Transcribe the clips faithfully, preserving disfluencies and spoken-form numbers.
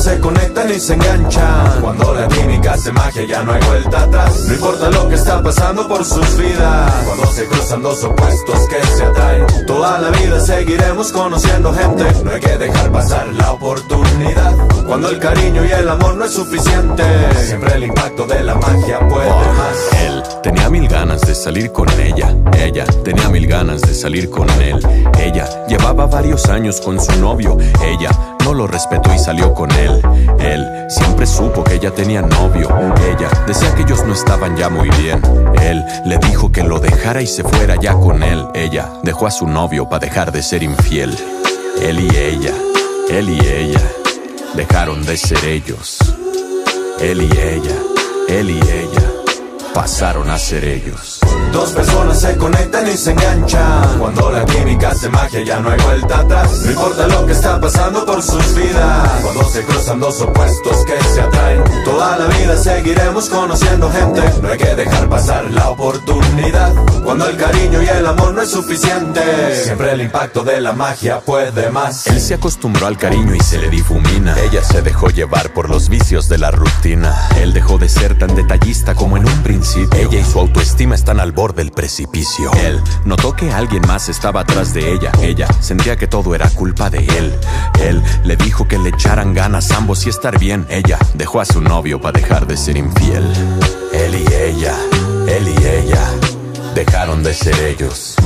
se conectan y se enganchan. Cuando la química hace magia ya no hay vuelta atrás. No importa lo que está pasando por sus vidas. Cuando se cruzan dos opuestos que se atraen, toda la vida seguiremos conociendo gente. No hay que dejar pasar la oportunidad. Cuando el cariño y el amor no es suficiente, siempre el impacto de la magia puede oh, más. Él tenía mil ganas de salir con ella. Ella tenía mil ganas de salir con él. Ella llevaba varios años con su novio. Ella no lo respetó y salió con él. Él siempre supo que ella tenía novio. Ella decía que ellos no estaban ya muy bien. Él le dijo que lo dejara y se fuera ya con él. Ella dejó a su novio para dejar de ser infiel. Él y ella, él y ella dejaron de ser ellos. Él y ella, él y ella pasaron a ser ellos. Dos personas se conectan y se enganchan. Cuando la química hace magia ya no hay vuelta atrás. No importa lo que está pasando por sus vidas. Cuando se cruzan dos opuestos que se atraen, toda la vida seguiremos conociendo gente. No hay que dejar pasar la oportunidad. Cuando el cariño y el amor no es suficiente, siempre el impacto de la magia puede más. Él se acostumbró al cariño y se le difumina. Ella se dejó llevar por los vicios de la rutina. Él dejó de ser tan detallista como en un principio. Ella y su autoestima están al borde del precipicio. Él notó que alguien más estaba atrás de ella. Ella sentía que todo era culpa de él. Él le dijo que le echaran ganas ambos y estar bien. Ella dejó a su novio para dejar de ser infiel. Él y ella, él y ella dejaron de ser ellos.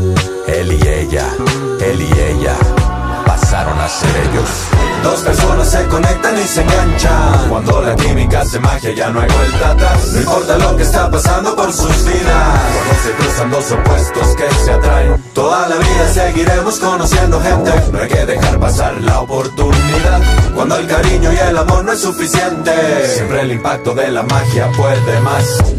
Él y ella, él y ella pasaron a ser ellos. Dos personas se conectan y se enganchan. Cuando la química hace magia ya no hay vuelta atrás. No importa lo que está pasando por sus vidas. Cuando se cruzan dos opuestos que se atraen, toda la vida seguiremos conociendo gente. No hay que dejar pasar la oportunidad. Cuando el cariño y el amor no es suficiente, siempre el impacto de la magia puede más.